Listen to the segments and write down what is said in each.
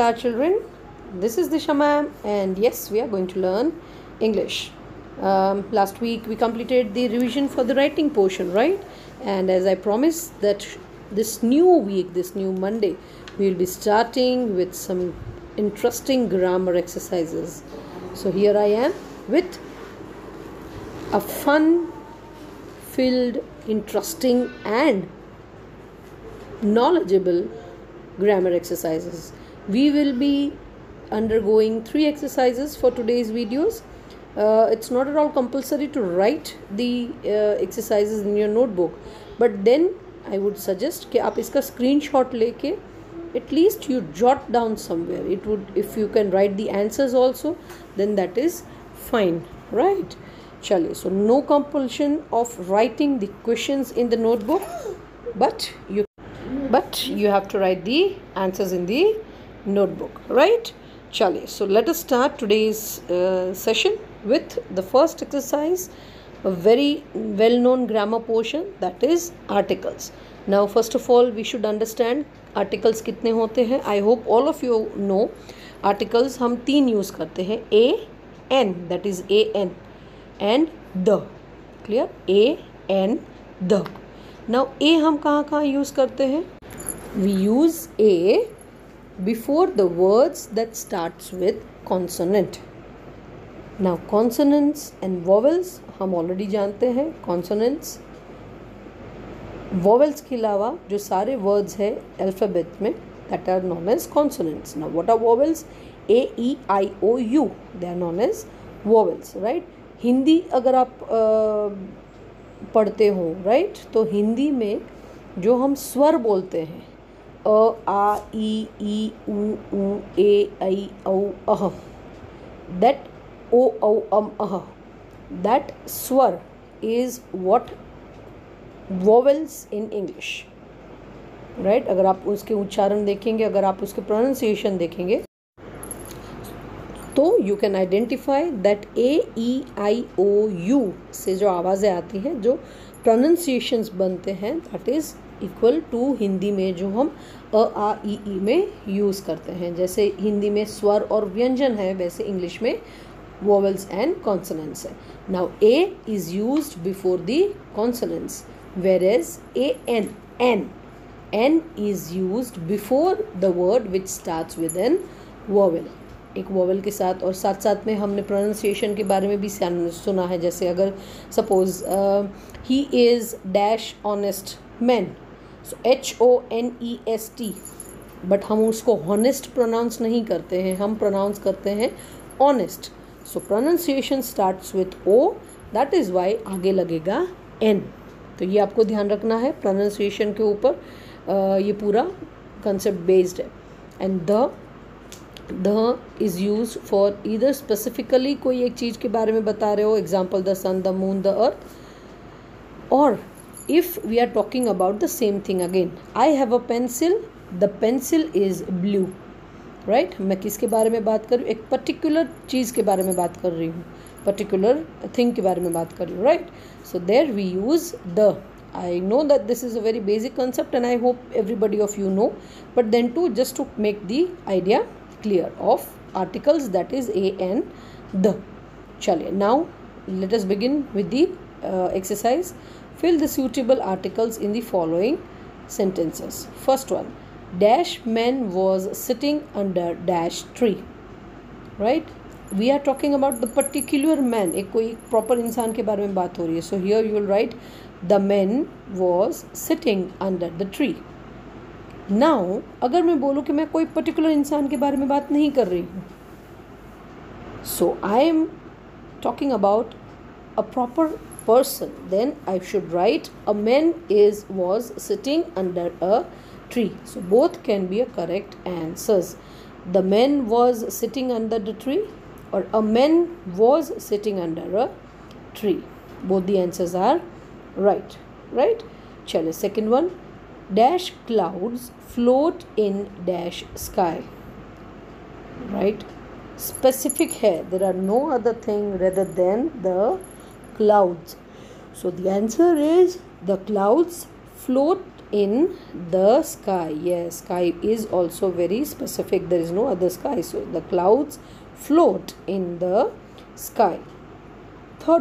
Namaskar children, this is Disha ma'am and yes, we are going to learn English. Last week we completed the revision for the writing portion, right? And as I promised that this new week, this new Monday, we will be starting with some interesting grammar exercises. So here I am with a fun filled, interesting and knowledgeable grammar exercises. We will be undergoing 3 exercises for today's videos. It's not at all compulsory to write the exercises in your notebook, but then I would suggest कि आप इसका screenshot लेके at least you jot down somewhere. It would, if you can write the answers also, then that is fine, right? चलिए, so no compulsion of writing the questions in the notebook, but you have to write the answers in the notebook, right? Chaliye, so let us start today's session with the first exercise, a very well-known grammar portion, that is articles. Now first of all we should understand articles कितने होते हैं. I hope all of you know articles हम 3 use करते हैं. A, N, that is A, N, and the. Clear? A, N, the. Now A हम कहाँ use करते हैं? We use A before the words that starts with consonant. Now consonants and vowels हम already जानते हैं. Consonants, vowels के अलावा जो सारे words है alphabet में, that are known as consonants. Now what are vowels? A, E, I, O, U. They are known as vowels, right? Hindi अगर आप पढ़ते हो, right? तो हिंदी में जो हम स्वर बोलते हैं, अ, आ, ई, उ, ए, ऐ, औ, अह, that o, au, ah, that swar is what vowels in English, right? अगर आप उसके उच्चारण देखेंगे, अगर आप उसके pronunciation देखेंगे, तो you can identify that A, E, I, O, U से जो आवाज़ें आती हैं, जो pronunciations बनते हैं, that is equal to Hindi में जो हम अ, आ, ई में यूज़ करते हैं. जैसे हिंदी में स्वर और व्यंजन है, वैसे इंग्लिश में vowels and consonants है. Now A is used before the consonants, whereas N is used before the word which starts with an vowel. एक वोवेल के साथ, और साथ साथ में हमने प्रोनाउंसिएशन के बारे में भी सुना है. जैसे अगर suppose he is dash honest man, so HONEST, but हम उसको हॉनेस्ट प्रोनाउंस नहीं करते हैं, हम प्रोनाउंस करते हैं honest. So pronunciation starts with O, that is why आगे लगेगा N. तो ये आपको ध्यान रखना है. प्रोनाउंसिएशन के ऊपर ये पूरा कंसेप्ट बेस्ड है. And the is use for either specifically कोई एक चीज़ के बारे में बता रहे हो, example the sun, the moon, the earth, और if we are talking about the same thing again. I have a pencil, the pencil is blue, right? मैं किसके बारे में बात कर रही हूँ? एक पर्टिकुलर चीज़ के बारे में बात कर रही हूँ, पर्टिकुलर थिंग के बारे में बात कर रही हूँ, right? So there we use the. I know that this is a very basic concept and I hope everybody of you know, but then too, just to make the idea clear of articles, that is A and the. Chaliye, now let us begin with the exercise. Fill the suitable articles in the following sentences. First one, dash man was sitting under dash tree, right? We are talking about the particular man. एक कोई proper इंसान के बारे में बात हो रही है. So here you will write the man was sitting under the tree. Now अगर मैं बोलूँ कि मैं कोई particular इंसान के बारे में बात नहीं कर रही हूँ, so I am talking about a proper person, then I should write a man was sitting under a tree. So both can be a correct answers. The man was sitting under the tree, or a man was sitting under a tree. Both the answers are right. Chalo, second one, dash clouds float in dash sky, right? Specific है, there are no other thing rather than the clouds. So the answer is the clouds float in the sky. Yes, sky is also very specific. There is no other sky. So the clouds float in the sky. Third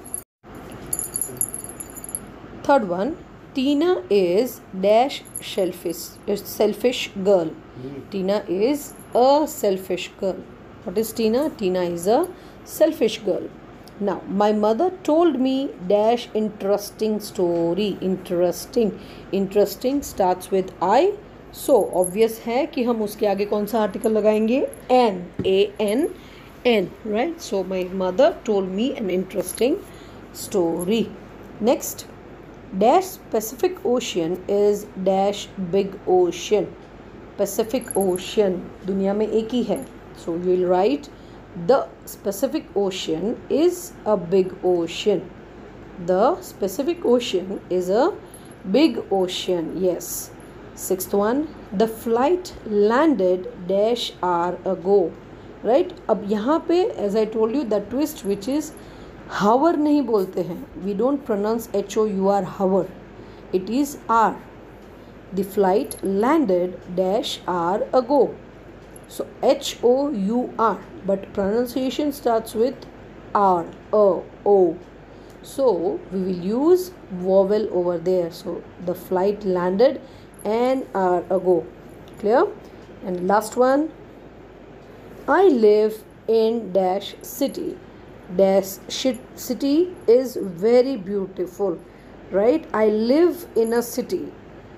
one, Tina is dash selfish girl. Tina is a selfish girl. What is Tina? Tina is a selfish girl. Now, my mother told me dash interesting story. Interesting starts with I. So obvious है कि हम उसके आगे कौन सा article लगाएंगे? An. A-N-N. Right? So my mother told me an interesting story. Next, dash Pacific Ocean is dash big ocean. Pacific Ocean दुनिया में एक ही है. So you will write the Pacific Ocean is a big ocean. The Pacific Ocean is a big ocean. Yes. Sixth one, the flight landed dash hour ago. Right? अब यहाँ पे as I told you the twist which is hour नहीं बोलते हैं. We don't pronounce H-O-U-R hour. It is hour. The flight landed dash hour ago. So H-O-U-R, but pronunciation starts with R, O. So we will use vowel over there. So the flight landed an hour ago. Clear? And last one, I live in dash city. Dash city is very beautiful, right? I live in a city.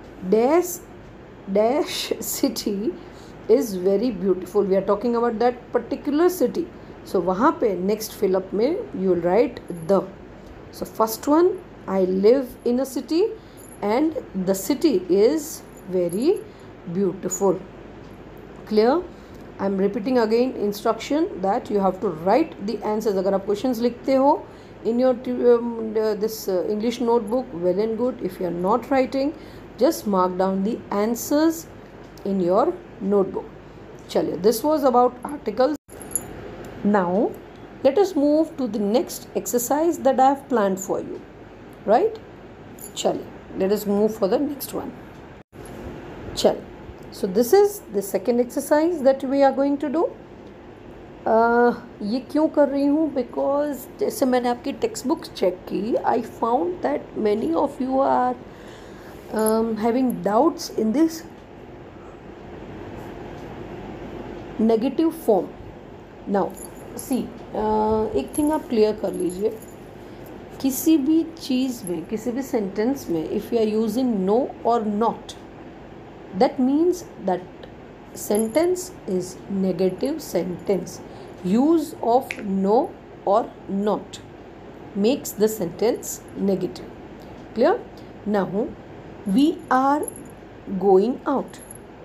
Dash city is very beautiful. We are talking about that particular city. So वहाँ पे next fill up में you will write the. So first one, I live in a city and the city is very beautiful. Clear? I am repeating again instruction that you have to write the answers. अगर आप questions लिखते हो in your this English notebook, well and good. If you are not writing, just mark down the answers in your notebook. Chaliye, this was about articles. Now let us move to the next exercise that I have planned for you. Right? Chaliye, let us move for the next one. Chaliye. So this is the second exercise that we are going to do. ये क्यों कर रही हूँ? Because जैसे मैंने आपकी text book check की, I found that many of you are having doubts in this negative form. Now see, एक थिंग आप क्लियर कर लीजिए. किसी भी चीज़ में, किसी भी सेंटेंस में if you are using no और not, that means that sentence is negative sentence. Use of no or not makes the sentence negative. Clear? Now we are going out.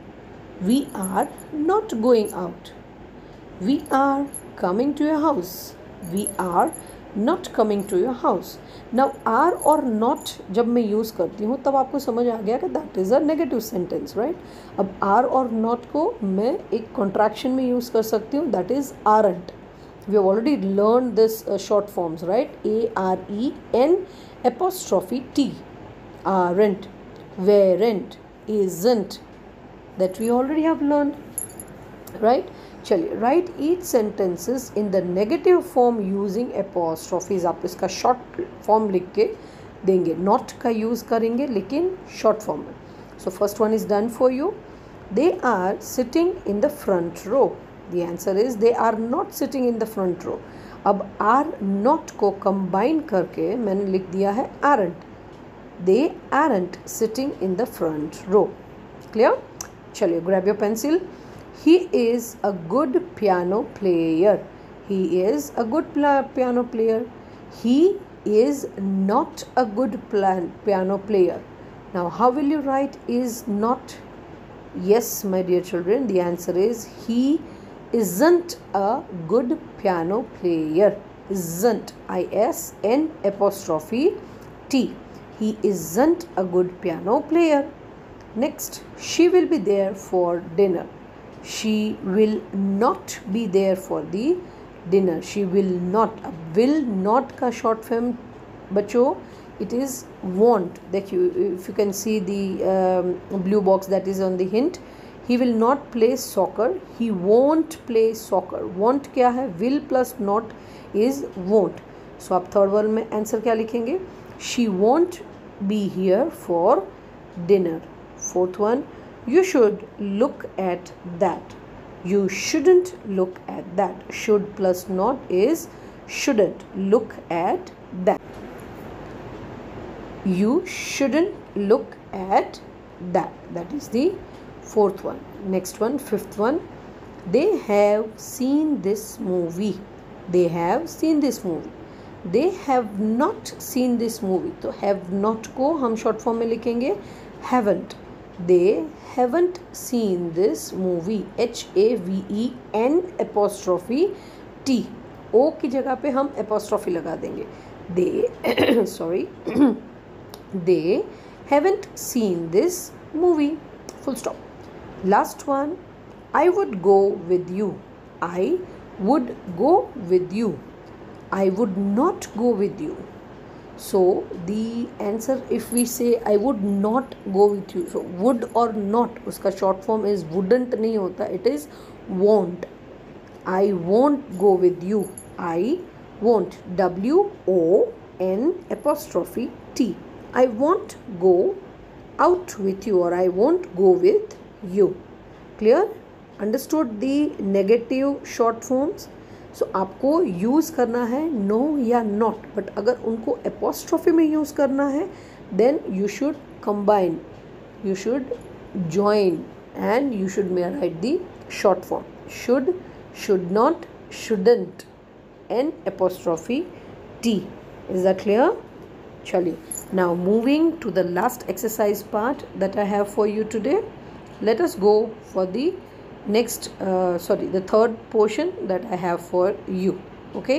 We are not going out. We are coming to your house. We are not coming to your house. Now are और not जब मैं use करती हूँ तब आपको समझ आ गया कि that is a negative sentence, right? अब are और not को मैं एक contraction में यूज़ कर सकती हूँ, that is aren't. We have already learned this short forms, right? A-R-E-N apostrophe T. Aren't, weren't, isn't. That we already have learned, right? चलिए, write each sentences in the negative form using apostrophes. आप इसका short form लिख के देंगे, not का use करेंगे लेकिन short form में. So first one is done for you. They are sitting in the front row. The answer is they are not sitting in the front row. अब are not को combine करके मैंने लिख दिया है aren't. They aren't sitting in the front row. Clear? चलिए, grab your pencil. He is a good piano player. He is a good piano player. He is not a good piano player. Now, how will you write is not? Yes, my dear children, the answer is he isn't a good piano player. Isn't, I-S-N apostrophe T. He isn't a good piano player. Next, she will be there for dinner. She will not be there for the dinner. She will not. अब will not का short form बच्चों It is won't. देखिए, if you can see the blue box that is on the hint, he will not play soccer, he won't play soccer. won't क्या है, will plus not is won't. So आप third one में answer क्या लिखेंगे, she won't be here for dinner. Fourth one, you should look at that, you shouldn't look at that. should plus not is shouldn't. look at that, you shouldn't look at that. That is the fourth one. Next one, fifth one, they have seen this movie, they have seen this movie. they have not seen this movie, तो have not को हम short form में लिखेंगे haven't. they haven't seen this movie, HAVEN apostrophe T, O की जगह पे हम apostrophe लगा देंगे. they sorry they haven't seen this movie, full stop. Last one, I would go with you, I would go with you, I would not go with you. So the answer, if we say I would not go with you, so would or not, उसका short form is wouldn't नहीं होता, it is won't. I won't go with you, I won't, WON apostrophe T. I won't go out with you, or I won't go with you. Clear? Understood the negative short forms? सो आपको use करना है no या not, but अगर उनको apostrophe में use करना है then you should combine, you should join and you should may write the short form should, should not, shouldn't and apostrophe T. Is that clear? चलिए, now moving to the last exercise part that I have for you today. Let us go for the next the third portion that I have for you. Okay,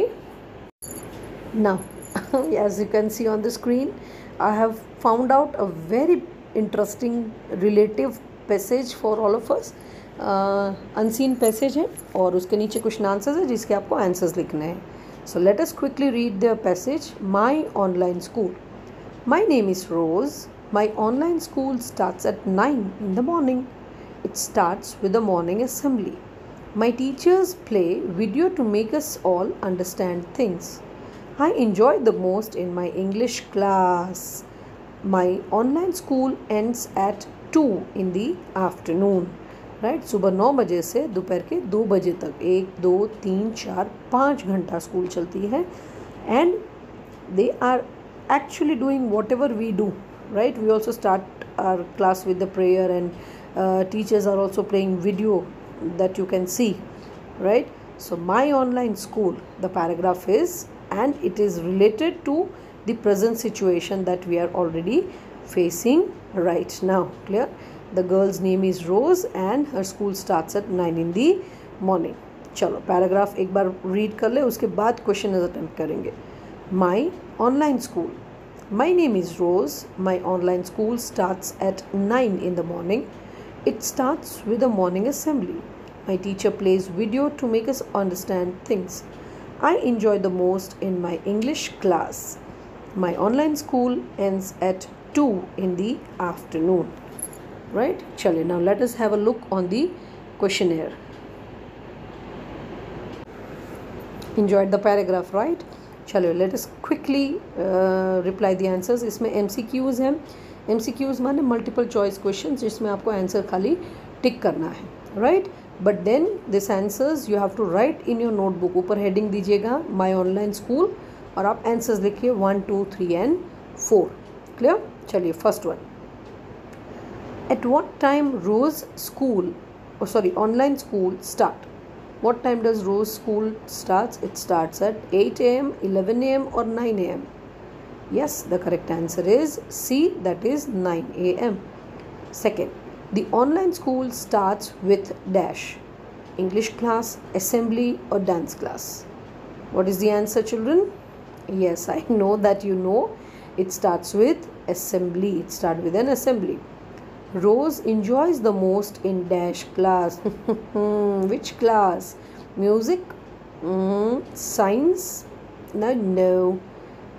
now as you can see on the screen, I have found out a very interesting relative passage for all of us. unseen passage है और उसके नीचे question answers है जिसके आपको answers लिखने हैं. So let us quickly read the passage. My online school. My name is Rose. My online school starts at 9 in the morning. It starts with the morning assembly. My teachers play video to make us all understand things. I enjoy the most in my English class. My online school ends at 2 in the afternoon. Right? सुबह 9 बजे से दोपहर के 2 बजे तक 1, 2, 3, 4, 5 घंटा school चलती है. And they are actually doing whatever we do. Right? We also start our class with the prayer, and teachers are also playing video that you can see, right? So my online school, the paragraph is, and it is related to the present situation that we are already facing right now. Clear? The girl's name is Rose and her school starts at 9 in the morning. चलो paragraph एक बार read कर ले, उसके बाद question attempt करेंगे. My online school. My name is Rose. My online school starts at 9 in the morning. It starts with the morning assembly. My teacher plays video to make us understand things. I enjoy the most in my English class. My online school ends at 2 in the afternoon. Right? Chale, now let us have a look on the questionnaire. Enjoyed the paragraph, right? Chalo, let us quickly reply the answers. इसमें MCQs हैं. MCQs माने multiple choice question जिसमें आपको answer खाली tick करना है, राइट? But then this answers you have to write in your notebook. ऊपर हेडिंग दीजिएगा माय ऑनलाइन स्कूल और आप आंसर्स लिखिए 1, 2, 3 एंड 4. क्लियर? चलिए, first one. At what time Rose school, online school start? What time does Rose school starts? It starts at 8 a.m., 11 a.m. or 9 a.m. Yes, the correct answer is C, that is 9 a.m. Second, the online school starts with dash. English class, assembly or dance class. What is the answer, children? Yes, I know that you know. It starts with assembly. It starts with an assembly. Rose enjoys the most in dash class. Which class? Music? Science? No.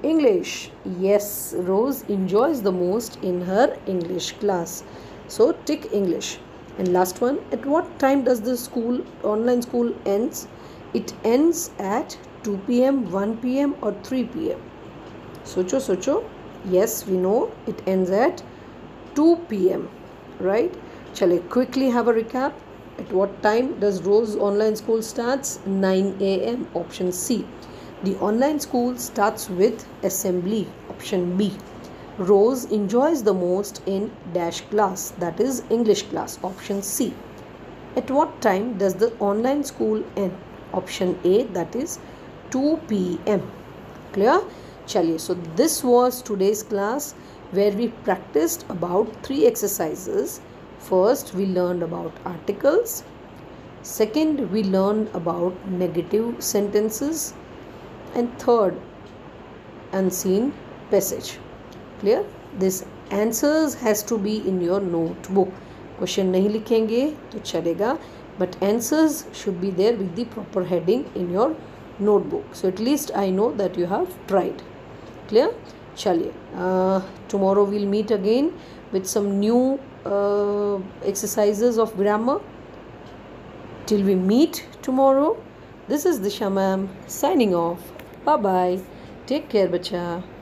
English. Yes, Rose enjoys the most in her English class. So tick English. And last one, at what time does the school, online school ends? It ends at 2 p.m., 1 p.m. or 3 p.m. Socho, socho. Yes, we know it ends at 2 p.m. Right? Chale, quickly have a recap. At what time does Rose online school starts? 9 a.m. Option C. The online school starts with assembly. Option B. Rose enjoys the most in dash class, that is English class. Option C. At what time does the online school end? Option A, that is 2 p.m. Clear? Chaliye. So this was today's class where we practiced about 3 exercises. First, we learned about articles. Second, we learned about negative sentences. And third, unseen passage. Clear? This answers has to be in your notebook. Question नहीं लिखेंगे तो चलेगा, but answers should be there with the proper heading in your notebook. So at least I know that you have tried. Clear? चलिए, tomorrow we'll meet again with some new exercises of grammar. Till we meet tomorrow, this is Disha ma'am signing off. Bye bye. Take care, bacha.